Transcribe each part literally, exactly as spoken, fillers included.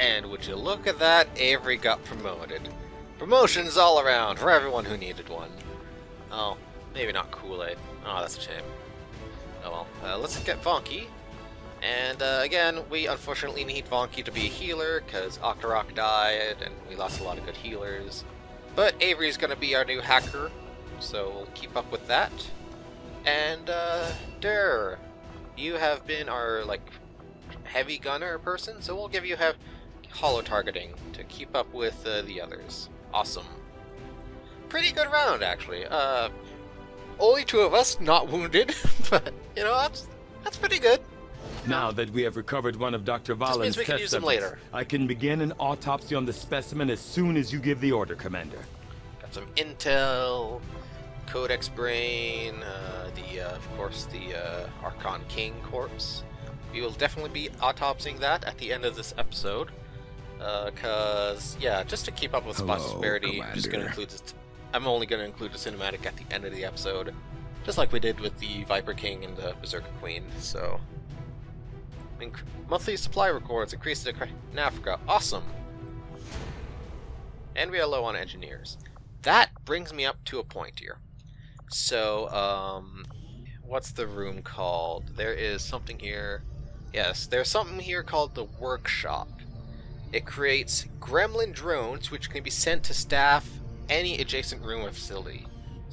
And would you look at that, Avery got promoted. Promotions all around for everyone who needed one. Oh, maybe not Kool-Aid. Oh, that's a shame. Oh well. Uh, let's get Vonky. And uh, again, we unfortunately need Vonky to be a healer, because Octorok died, and we lost a lot of good healers. But Avery's going to be our new hacker, so we'll keep up with that. And, uh, Durr, you have been our, like, heavy gunner person, so we'll give you have hollow targeting to keep up with uh, the others. Awesome. Pretty good round, actually. Uh, only two of us not wounded, but, you know, that's, that's pretty good. Now that we have recovered one of Doctor Valen's we can test use them subjects, later. I can begin an autopsy on the specimen as soon as you give the order, Commander. Got some intel, Codex Brain, uh, the uh, of course the uh, Archon King corpse. We will definitely be autopsying that at the end of this episode, because uh, yeah, just to keep up with Hello, prosperity, I'm just going to Commander. include this. I'm only going to include the cinematic at the end of the episode, just like we did with the Viper King and the Berserker Queen. So. Inc monthly supply records increased in Africa. Awesome! And we are low on engineers. That brings me up to a point here. So, um, what's the room called? There is something here. Yes, there's something here called the workshop. It creates gremlin drones which can be sent to staff any adjacent room or facility.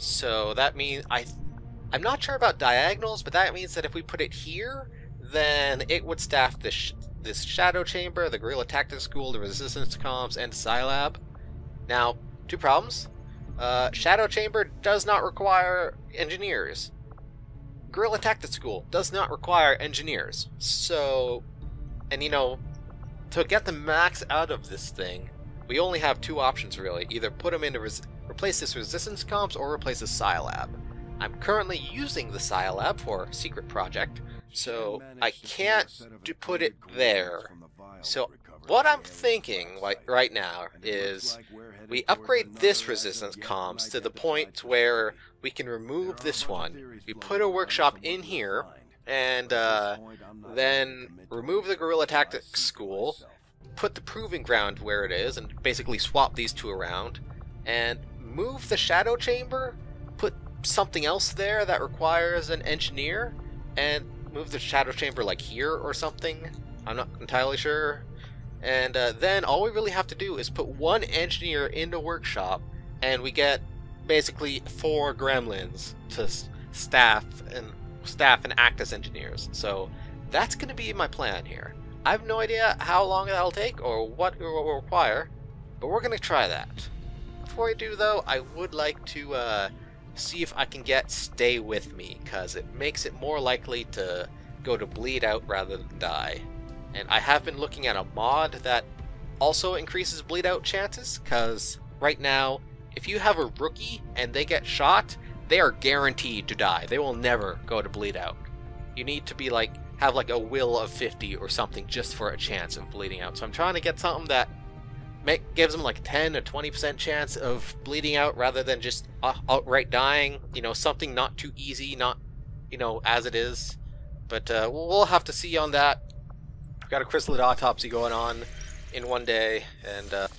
So that means I, I'm not sure about diagonals, but that means that if we put it here, then it would staff this sh this Shadow Chamber, the Guerrilla Tactics School, the Resistance Comms, and Scilab. Now, two problems. Uh, Shadow Chamber does not require engineers. Guerrilla Tactics School does not require engineers. So, and you know, to get the max out of this thing, we only have two options really. Either put them into res replace this Resistance Comms or replace the Scilab. I'm currently using the Scilab for a secret project, so I can't do put it there. So what I'm thinking like right now is we upgrade this Resistance Comms to the point where we can remove this one. We put a workshop in here, and uh, then remove the Guerrilla Tactics School, put the Proving Ground where it is, and basically swap these two around, and move the Shadow Chamber, put something else there that requires an engineer, and move the Shadow Chamber like here or something. I'm not entirely sure. And uh, then all we really have to do is put one engineer in the workshop, and we get basically four gremlins to s staff and staff and act as engineers. So that's going to be my plan here. I have no idea how long that'll take or what it will require, but we're going to try that. Before I do though, I would like to uh, see if I can get Stay With Me, because it makes it more likely to go to bleed out rather than die. And I have been looking at a mod that also increases bleed out chances, because right now, if you have a rookie and they get shot, they are guaranteed to die. They will never go to bleed out. You need to be like, have like a will of fifty or something just for a chance of bleeding out. So I'm trying to get something that make, gives them like ten or twenty percent chance of bleeding out rather than just uh, outright dying. You know, something not too easy, not, you know, as it is. But uh, we'll have to see on that. We've got a chrysalid autopsy going on in one day, and uh,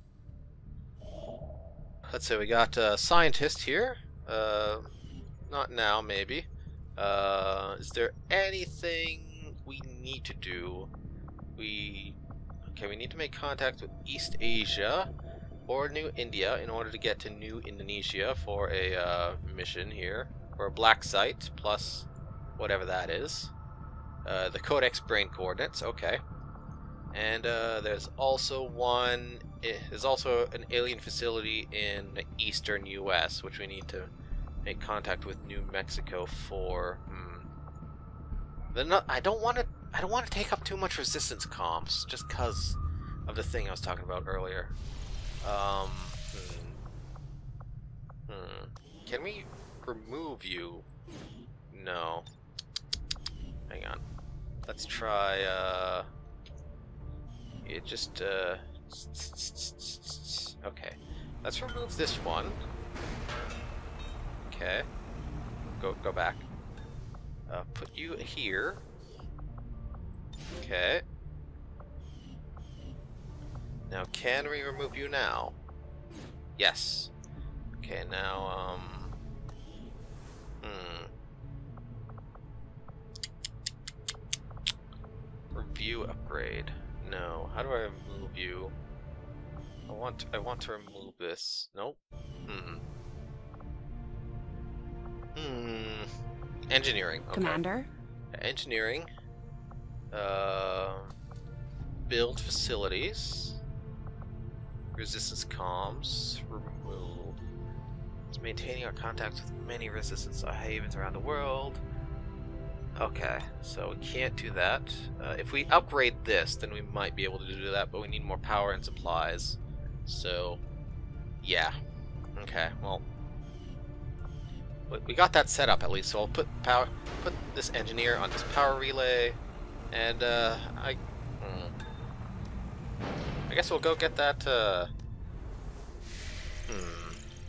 let's say we got a scientist here. Uh, not now, maybe. Uh, is there anything we need to do? We okay. We need to make contact with East Asia or New India in order to get to New Indonesia for a uh, mission here, for a black site plus whatever that is. Uh, the Codex Brain coordinates. Okay. And uh, there's also one. There's also an alien facility in the eastern U S which we need to make contact with New Mexico for. Hmm. The not, I don't want to. I don't want to take up too much resistance comms, just because of the thing I was talking about earlier. Um. Hmm. Hmm. Can we remove you? No. Hang on. Let's try. Uh. It just. Uh. Okay. Let's remove this one. Okay. Go go back. Uh, put you here. Okay. Now, can we remove you now? Yes. Okay, now, um... Hmm. Review upgrade. No. How do I remove you? I want I want to remove this. Nope. Hmm. Hmm. Engineering. Okay. Commander? Engineering. Uh, build facilities. Resistance comms. Remove. It's maintaining our contacts with many resistance havens around the world. Okay, so we can't do that. Uh, if we upgrade this, then we might be able to do that, but we need more power and supplies. So, yeah. Okay, well, we got that set up at least. So I'll put power, put this engineer on this power relay, and uh, I, hmm. I guess we'll go get that. Uh, hmm.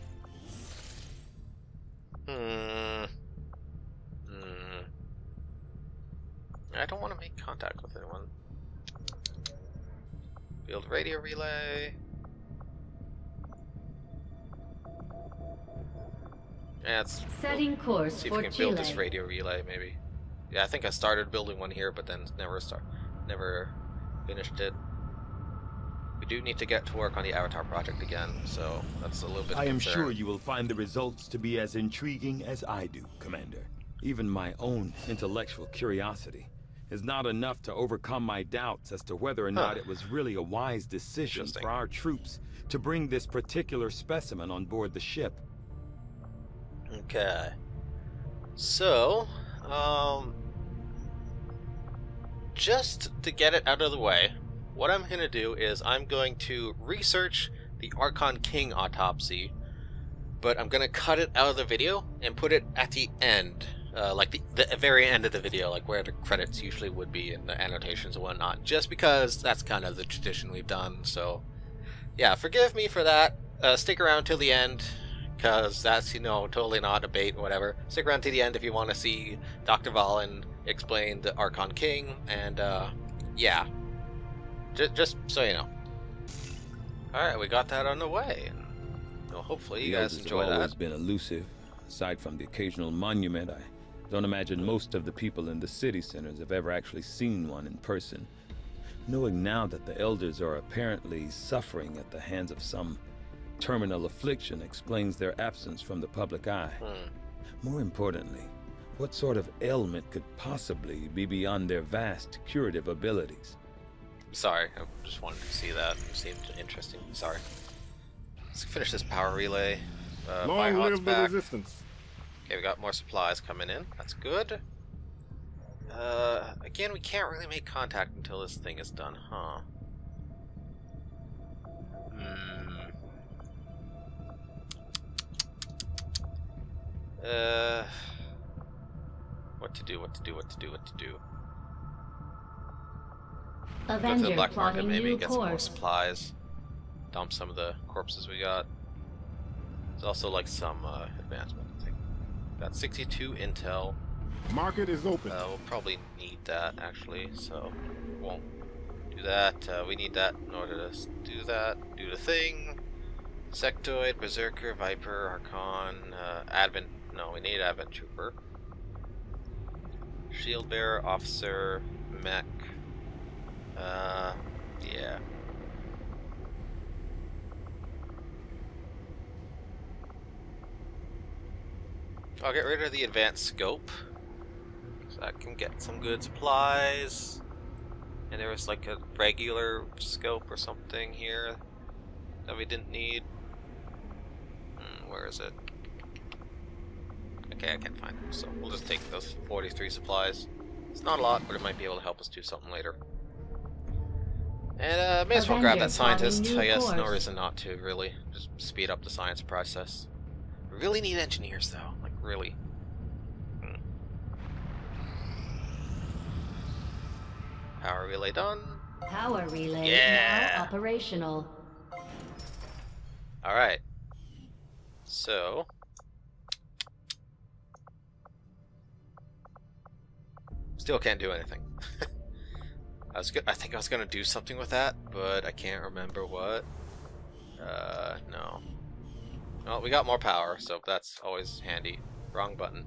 Hmm. Hmm. I don't want to make contact with anyone. Build radio relay. Yeah, let's Setting course see if for we can Chile. build this radio relay, maybe. Yeah, I think I started building one here, but then never start, never finished it. We do need to get to work on the Avatar project again, so that's a little bit. I of am concern. sure you will find the results to be as intriguing as I do, Commander. Even my own intellectual curiosity is not enough to overcome my doubts as to whether or Huh. not it was really a wise decision Interesting. for our troops to bring this particular specimen on board the ship. Okay. So, um, just to get it out of the way, what I'm going to do is I'm going to research the Archon King autopsy, but I'm going to cut it out of the video and put it at the end, uh, like the, the very end of the video, like where the credits usually would be and the annotations and whatnot, just because that's kind of the tradition we've done. So, yeah, forgive me for that. Uh, stick around till the end, because that's, you know, totally not a bait, whatever. Stick around to the end if you want to see Doctor Valen explain the Archon King, and, uh, yeah. J just so you know. Alright, we got that on the way, and you know, hopefully you The guys elders enjoy have always that. been elusive. Aside from the occasional monument, I don't imagine most of the people in the city centers have ever actually seen one in person. Knowing now that the elders are apparently suffering at the hands of some terminal affliction explains their absence from the public eye. Hmm. More importantly, what sort of ailment could possibly be beyond their vast curative abilities? Sorry, I just wanted to see that. It seemed interesting. Sorry. Let's finish this power relay. Uh, Long Firehawk's live the back. resistance. Okay, we got more supplies coming in. That's good. Uh, again, we can't really make contact until this thing is done, huh? Hmm. Uh, what to do? What to do? What to do? What to do? Go to the Avenger black market, plotting maybe new get some more course. supplies. Dump some of the corpses we got. There's also like some uh, advancement. I think. Got sixty-two intel. Market is open. Uh, we'll probably need that actually, so we won't do that. Uh, we need that in order to s- do that. Do the thing. Sectoid, Berserker, Viper, Archon, uh, Advent. No, we need Advent Trooper. Shield Bearer, Officer, Mech. Uh, yeah. I'll get rid of the advanced scope, so I can get some good supplies. And there was like a regular scope or something here that we didn't need. Hmm, where is it? Okay, I can't find it, so we'll just take those forty-three supplies. It's not a lot, but it might be able to help us do something later. And uh, may as well grab that Avenger plotting scientist, new I guess. No course. reason not to, really. Just speed up the science process. We really need engineers, though. Like, really. Hmm. Power relay done. Power relay Yeah. now operational. Alright. So. Still can't do anything. I was good. I think I was gonna do something with that, but I can't remember what. Uh, no. Well, we got more power, so that's always handy. Wrong button.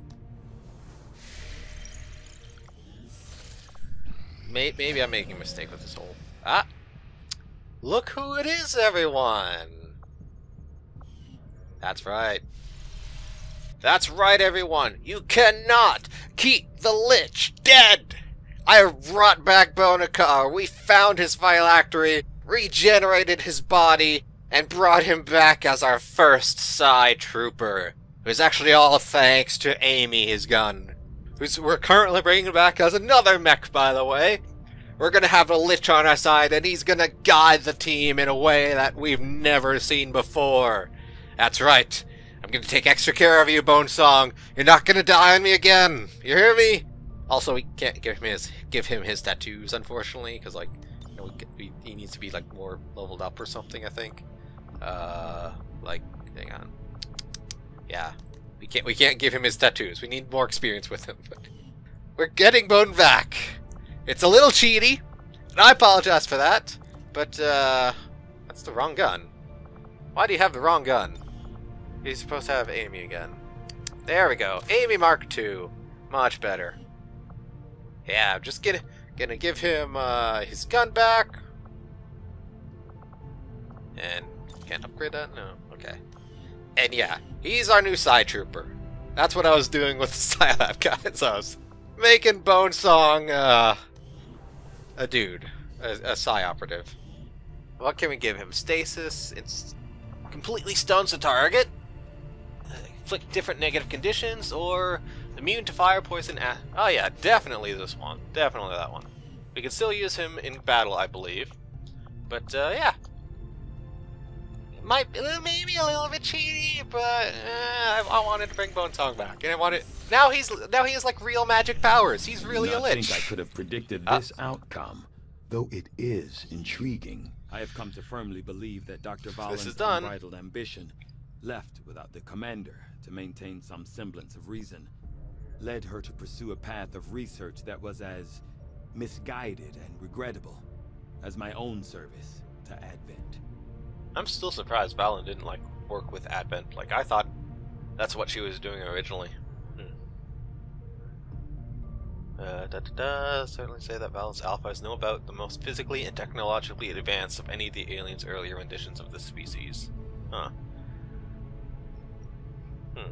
May maybe I'm making a mistake with this whole... Ah! Look who it is, everyone! That's right. That's right, everyone! You cannot keep the Lich dead! I brought back Bonakar. We found his phylactery, regenerated his body, and brought him back as our first Psy Trooper. It was actually all thanks to Amy, his gun. Who's we're currently bringing back as another mech, by the way. We're gonna have a Lich on our side, and he's gonna guide the team in a way that we've never seen before. That's right. I'm gonna take extra care of you, Bonesong. You're not gonna die on me again. You hear me? Also, we can't give him his give him his tattoos, unfortunately, because like, you know, we, we, he needs to be like more leveled up or something. I think. Uh, like, hang on. Yeah, we can't we can't give him his tattoos. We need more experience with him. But we're getting Bone back. It's a little cheaty, and I apologize for that. But uh, that's the wrong gun. Why do you have the wrong gun? You're supposed to have Amy again. There we go. Amy Mark two. Much better. Yeah, I'm just gonna gonna give him uh, his gun back. And can't upgrade that? No. Okay. And yeah, he's our new Psy Trooper. That's what I was doing with the Scilab guys. I was making Bonesong uh, a dude, a, a Psy operative. What can we give him? Stasis. It's completely stuns the target. Inflict different negative conditions, or immune to fire, poison. Ah, oh yeah, definitely this one. Definitely that one. We can still use him in battle, I believe. But uh, yeah, it might maybe a little bit cheaty, but uh, I, I wanted to bring Bonesong back, and I wanted now he's now he has like real magic powers. He's really a Lich. I think I could have predicted Ah. this outcome, though it is intriguing. I have come to firmly believe that Doctor Valen's is done. unbridled ambition, left without the commander to maintain some semblance of reason, led her to pursue a path of research that was as misguided and regrettable as my own service to Advent. I'm still surprised Valen didn't like work with Advent. Like I thought that's what she was doing originally. Hmm. Uh, da, da, da. Certainly say that Valen's alphas know about the most physically and technologically advanced of any of the aliens' earlier renditions of this species. Huh. Hmm.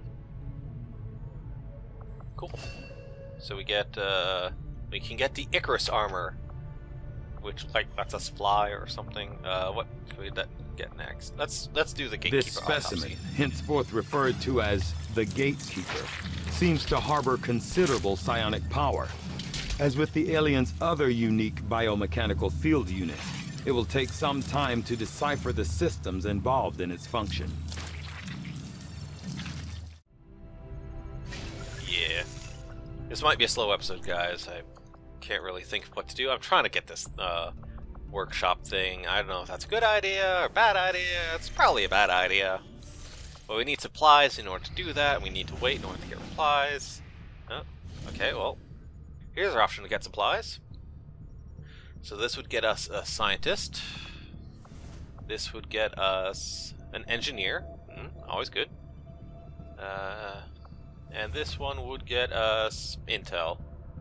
Cool. So we get, uh, we can get the Icarus armor, which like lets us fly or something. Uh, what can we get next? Let's let's do the Gatekeeper. This specimen, henceforth referred to as the Gatekeeper, seems to harbor considerable psionic power. As with the alien's other unique biomechanical field unit, it will take some time to decipher the systems involved in its function. Yeah. This might be a slow episode, guys. I can't really think of what to do. I'm trying to get this uh, workshop thing. I don't know if that's a good idea or bad idea. It's probably a bad idea. But we need supplies in order to do that. We need to wait in order to get replies. Oh, okay, well, here's our option to get supplies. So this would get us a scientist. This would get us an engineer. Mm, always good. Uh... And this one would get us intel.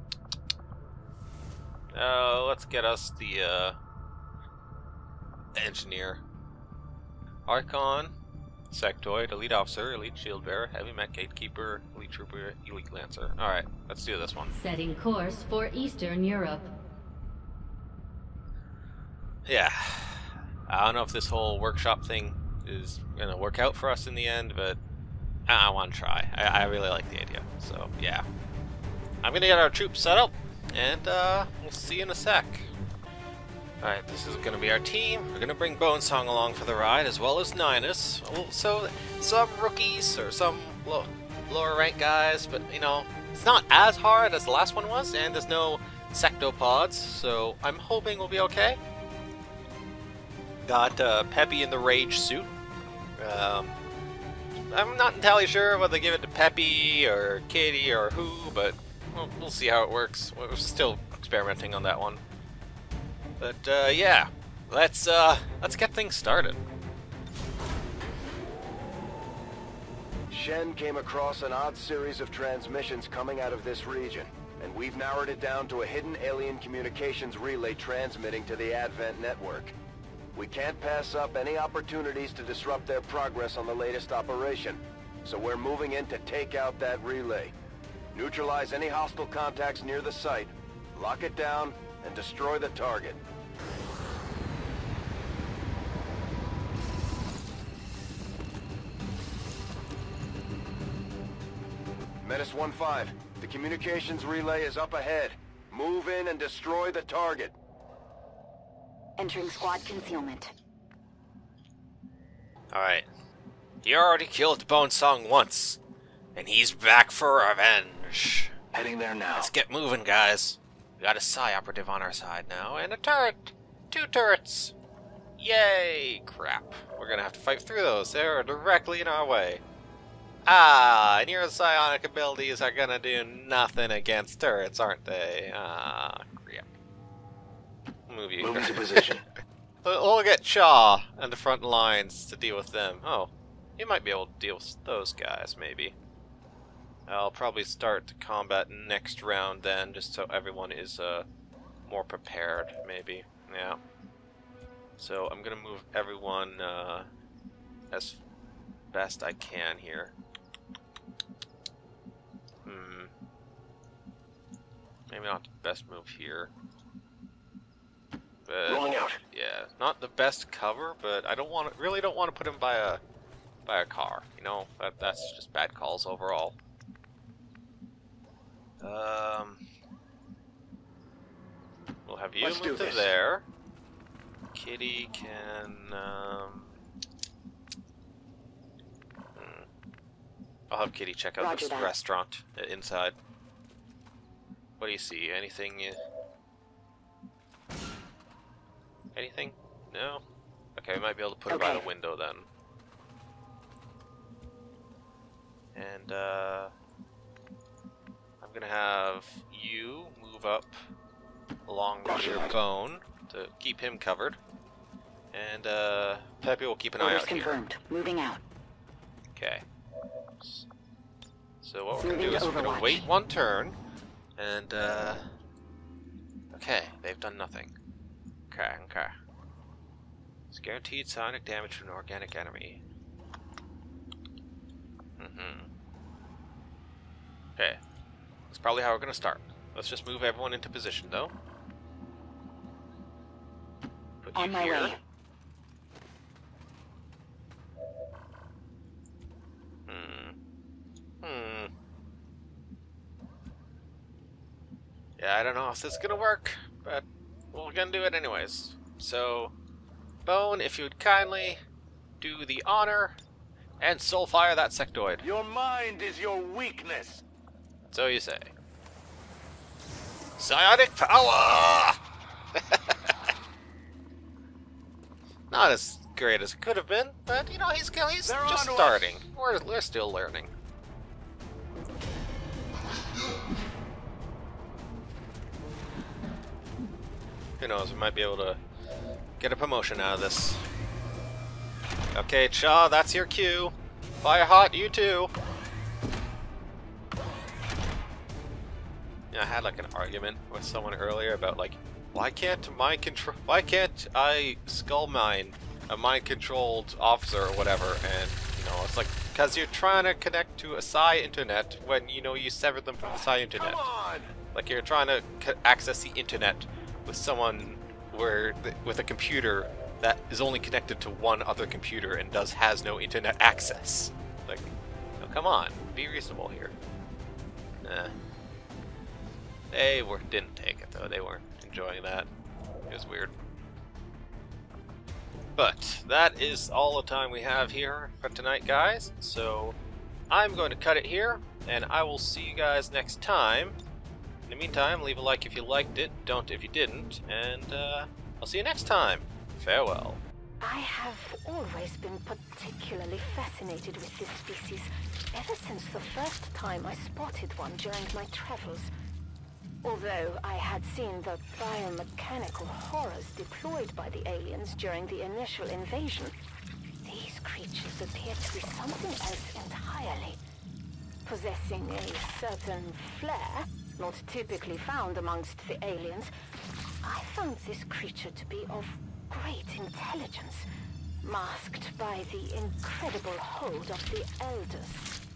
Uh, let's get us the uh, engineer. Archon, Sectoid, Elite Officer, Elite Shield Bearer, Heavy Mech, Gatekeeper, Elite Trooper, Elite Lancer. Alright, let's do this one. Setting course for Eastern Europe. Yeah. I don't know if this whole workshop thing is going to work out for us in the end, but I want to try. I, I really like the idea. So, yeah. I'm going to get our troops set up, and uh, we'll see you in a sec. Alright, this is going to be our team. We're going to bring Bonesong along for the ride, as well as Ninus. So, some rookies, or some low, lower rank guys, but, you know, it's not as hard as the last one was, and there's no sectopods, so I'm hoping we'll be okay. Got uh, Peppy in the Rage suit. Um... I'm not entirely sure whether to give it to Peppy or Katie or who, but we'll, we'll see how it works. We're still experimenting on that one. But uh, yeah, let's uh, let's get things started. Shen came across an odd series of transmissions coming out of this region, and we've narrowed it down to a hidden alien communications relay transmitting to the Advent network. We can't pass up any opportunities to disrupt their progress on the latest operation, so we're moving in to take out that relay. Neutralize any hostile contacts near the site, lock it down, and destroy the target. Menace one five, the communications relay is up ahead. Move in and destroy the target. Entering squad concealment. Alright. You already killed Bonesong once, and he's back for revenge. Heading there now. Let's get moving, guys. We got a Psi operative on our side now, and a turret! Two turrets! Yay! Crap. We're gonna have to fight through those. They're directly in our way. Ah, and your psionic abilities are gonna do nothing against turrets, aren't they? Ah, crap. Move you. Move into position. We'll get Shaw and the front lines to deal with them. Oh, you might be able to deal with those guys, maybe. I'll probably start the combat next round then, just so everyone is uh, more prepared, maybe. Yeah. So I'm gonna move everyone uh, as best I can here. Hmm. Maybe not the best move here. But, Rolling out. yeah, not the best cover, but I don't want to, really don't want to put him by a by a car. You know, that that's just bad calls overall. Um, we'll have you Let's move do to this. there. Kitty can. Um, hmm. I'll have Kitty check out Roger this that. restaurant uh, inside. What do you see? Anything? Uh, Anything? No? Okay, we might be able to put it by Okay. the window then. And, uh... I'm gonna have you move up along Roger your that. bone to keep him covered. And, uh... Peppy will keep an eye Orders out here. confirmed. Moving out. Okay. So what we're gonna Moving do to is we're gonna Overwatch. wait one turn, and, uh... okay, they've done nothing. Okay, okay. It's guaranteed sonic damage from an organic enemy. Mm-hmm. Okay. That's probably how we're gonna start. Let's just move everyone into position, though. Put On you my here. way. Hmm. Hmm. Yeah, I don't know if this is gonna work, but we're gonna do it anyways. So, Bone, if you would kindly do the honor and soul fire that sectoid. Your mind is your weakness. So you say. Psionic power! Not as great as it could have been, but you know, he's, he's They're just onto us. starting. We're, we're still learning. Who knows, we might be able to get a promotion out of this. Okay, Shaw, that's your cue. Fire hot, you too. Yeah, I had like an argument with someone earlier about like, why can't mind control? Why can't I skull mine a mind-controlled officer or whatever? And you know, it's like because you're trying to connect to a Psi internet when you know you severed them from the Psi internet. Come on. Like you're trying to c access the internet with someone where th with a computer that is only connected to one other computer and does has no internet access. Like, no, come on, be reasonable here. Nah. They were didn't take it though. They weren't enjoying that. It was weird. But that is all the time we have here for tonight, guys. So I'm going to cut it here, and I will see you guys next time. In the meantime, leave a like if you liked it, don't if you didn't, and uh, I'll see you next time. Farewell. I have always been particularly fascinated with this species, ever since the first time I spotted one during my travels. Although I had seen the biomechanical horrors deployed by the aliens during the initial invasion, these creatures appear to be something else entirely. Possessing a certain flair, not typically found amongst the aliens, I found this creature to be of great intelligence, masked by the incredible hold of the Elders.